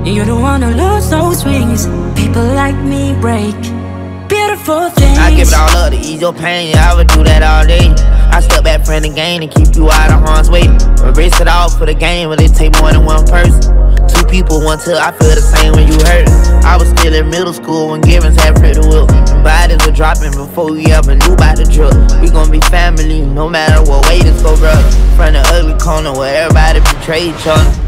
You don't wanna lose those wings. People like me break beautiful things. I give it all up to ease your pain, yeah, I would do that all day. I step back from the game and keep you out of harm's way. Erase it all for the game, but it take more than one person. Two people, one till I feel the same when you hurt. I was still in middle school when Givens had Pretty Will. Bodies were dropping before we ever knew about the drug. We gon' be family no matter what way this go, brother. From the ugly corner where everybody betray each other.